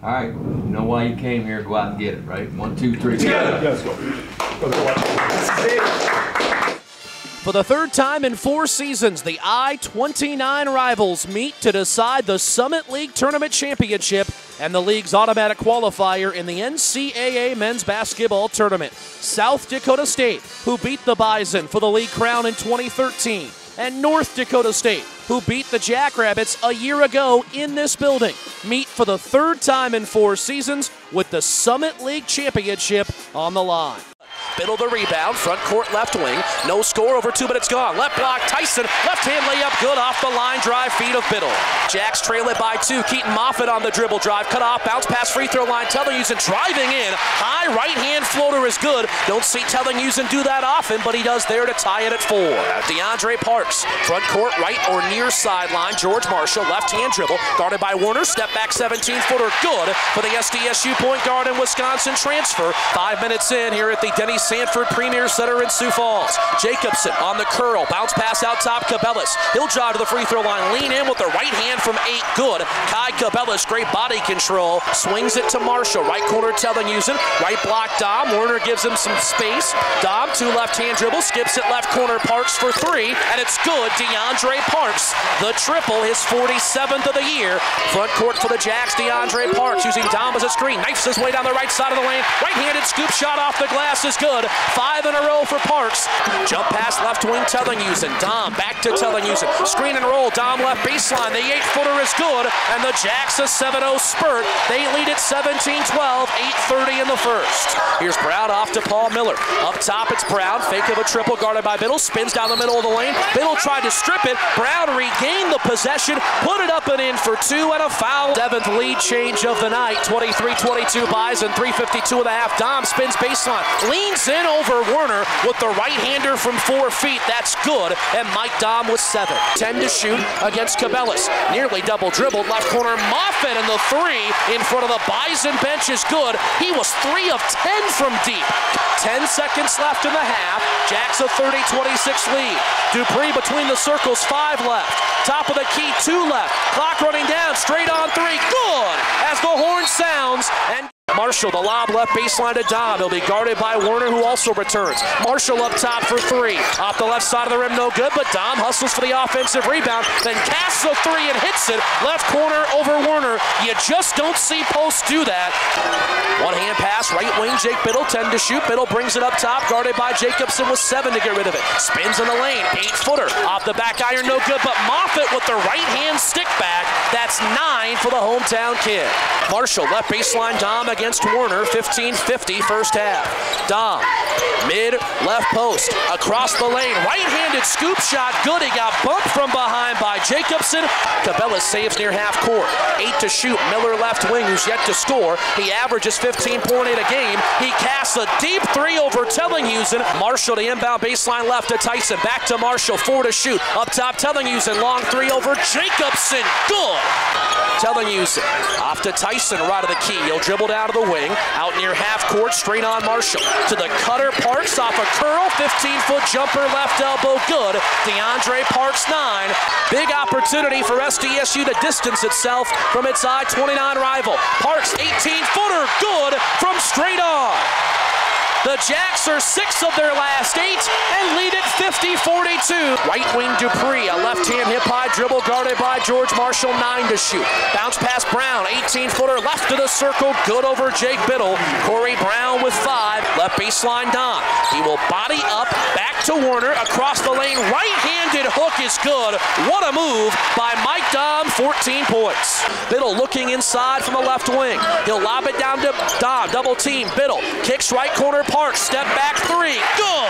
All right, you know why you came here, go out and get it, right? 1, 2, 3. Yeah, let's go. For the third time in 4 seasons, the I-29 rivals meet to decide the Summit League Tournament Championship and the league's automatic qualifier in the NCAA Men's Basketball Tournament. South Dakota State, who beat the Bison for the league crown in 2013, and North Dakota State, who beat the Jackrabbits a year ago in this building, meet for the third time in 4 seasons with the Summit League Championship on the line. Biddle the rebound, front court left wing, no score, over 2 minutes gone. Left block, Tyson, left hand layup, good off the line, drive feed of Biddle. Jacks trail it by 2, Keaton Moffitt on the dribble drive, cut off, bounce pass, free throw line, Tellinghausen driving in, high right hand floater is good. Don't see Tellinghausen do that often, but he does there to tie it at 4. DeAndre Parks, front court right or near sideline, George Marshall, left hand dribble, guarded by Warner, step back 17-footer, good for the SDSU point guard and Wisconsin transfer. 5 minutes in here at the Denny Sanford Premier Center in Sioux Falls. Jacobson on the curl, bounce pass out top, Cabellas. He'll drive to the free throw line, lean in with the right hand from 8, good. Kai Cabellas, great body control, swings it to Marshall, right corner Tellinghausen, right block Dom, Warner gives him some space. Dom, 2 left hand dribble, skips it left corner, Parks for 3, and it's good. DeAndre Parks, the triple, his 47th of the year. Front court for the Jacks, DeAndre Parks using Dom as a screen, knifes his way down the right side of the lane, right-handed scoop shot off the glass is good. 5 in a row for Parks. Jump pass left wing Tellinghausen. Dom back to Tellinghausen. Screen and roll. Dom left baseline. The 8-footer is good. And the Jacks a 7-0 spurt. They lead it 17-12. 8:30 in the first. Here's Brown off to Paul Miller. Up top it's Brown. Fake of a triple guarded by Biddle. Spins down the middle of the lane. Biddle tried to strip it. Brown regained the possession. Put it up and in for 2 and a foul. 7th lead change of the night. 23-22 Bison. 3:52 and a half. Dom spins baseline. Leans in over Warner with the right-hander from 4 feet. That's good. And Mike Dom with 7. 10 to shoot against Cabellas. Nearly double dribbled. Left corner Moffitt, and the 3 in front of the Bison bench is good. He was 3 of 10 from deep. 10 seconds left in the half. Jacks a 30-26 lead. Dupree between the circles, 5 left. Top of the key, 2 left. Clock running down, straight on 3. Good as the horn sounds. And Marshall, the lob left baseline to Dom. He'll be guarded by Warner, who also returns. Marshall up top for 3. Off the left side of the rim, no good, but Dom hustles for the offensive rebound, then casts a 3 and hits it. Left corner over Warner. You just don't see posts do that. One-hand pass, right wing, Jake Biddle, 10 to shoot. Biddle brings it up top, guarded by Jacobson with 7 to get rid of it. Spins in the lane, 8-footer. Off the back iron, no good, but Moffitt with the right-hand stick back. That's 9 for the hometown kid. Marshall, left baseline, Dom against Warner, 15-50 first half. Dom, mid, left post, across the lane, right-handed scoop shot, good. He got bumped from behind by Jacobson. Cabellas saves near half court. 8 to shoot, Miller left wing, who's yet to score. He averages 15.8 a game. He casts a deep 3 over Tellinghausen. Marshall, the inbound baseline left to Tyson, back to Marshall, 4 to shoot. Up top, Tellinghausen, long 3 over Jacobson, good. Tellinghausen, off to Tyson, right of the key. He'll dribble down to the wing, out near half court, straight on Marshall. To the cutter, Parks off a curl, 15-foot jumper, left elbow, good. DeAndre Parks, 9. Big opportunity for SDSU to distance itself from its I-29 rival. Parks, 18-footer, good from straight on. The Jacks are 6 of their last 8 and lead it 50-42. Right wing Dupree, a left-hand hip-high dribble guarded by George Marshall, 9 to shoot. Bounce pass Brown, 18-footer left to the circle, good over Jake Biddle. Corey Brown with 5, left baseline Dom. He will body up, back to Warner, across the lane, right-handed hook is good. What a move by Mike Dom, 14 points. Biddle looking inside from the left wing. He'll lob it down to Dom, double team, Biddle, kicks right corner, Parks, step back 3, good!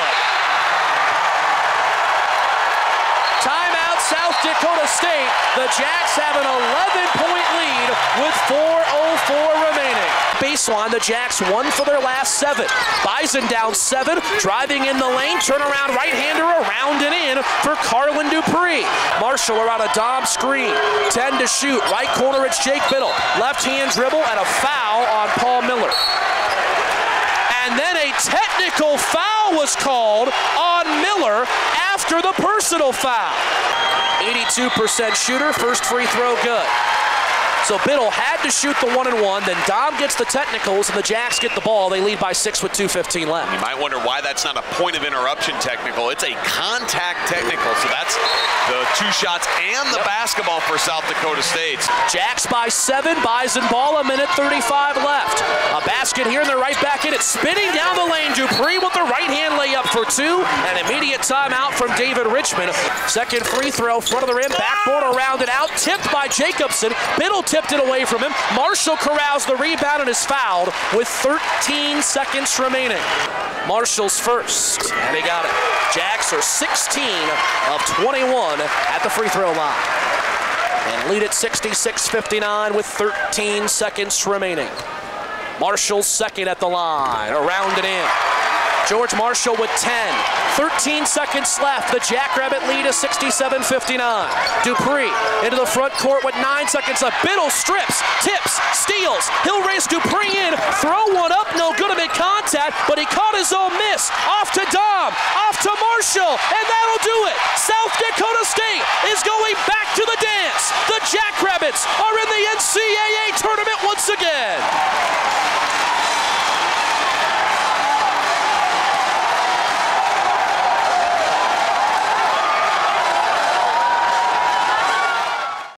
Timeout, South Dakota State. The Jacks have an 11-point lead with 4:04 remaining. Baseline, the Jacks 1 for their last 7. Bison down 7, driving in the lane, turnaround right-hander around and in for Carlin Dupree. Marshall around a Dom screen, 10 to shoot, right corner it's Jake Biddle. Left-hand dribble and a foul on Paul Miller. And then a technical foul was called on Miller after the personal foul. 82% shooter, first free throw good. So Biddle had to shoot the 1-and-1. Then Dom gets the technicals, and the Jacks get the ball. They lead by 6 with 2:15 left. You might wonder why that's not a point of interruption technical. It's a contact technical. So that's the 2 shots and the basketball for South Dakota State. Jacks by 7, Bison ball, 1:35 left. A basket here, and they're right back in it. Spinning down the lane, Dupree with the right-hand layup for 2. An immediate timeout from David Richmond. Second free throw, front of the rim, backboard around and out, tipped by Jacobson. Biddle tipped it away from him. Marshall corrals the rebound and is fouled with 13 seconds remaining. Marshall's first, and he got it. Jacks are 16 of 21 at the free throw line. And lead at 66-59 with 13 seconds remaining. Marshall's second at the line, around and in. George Marshall with 10. 13 seconds left. The Jackrabbit lead is 67-59. Dupree into the front court with 9 seconds left. Biddle strips, tips, steals. He'll race Dupree in, throw one up, no good to make contact, but he caught his own miss. Off to Dom, off to Marshall, and that'll do it. South Dakota State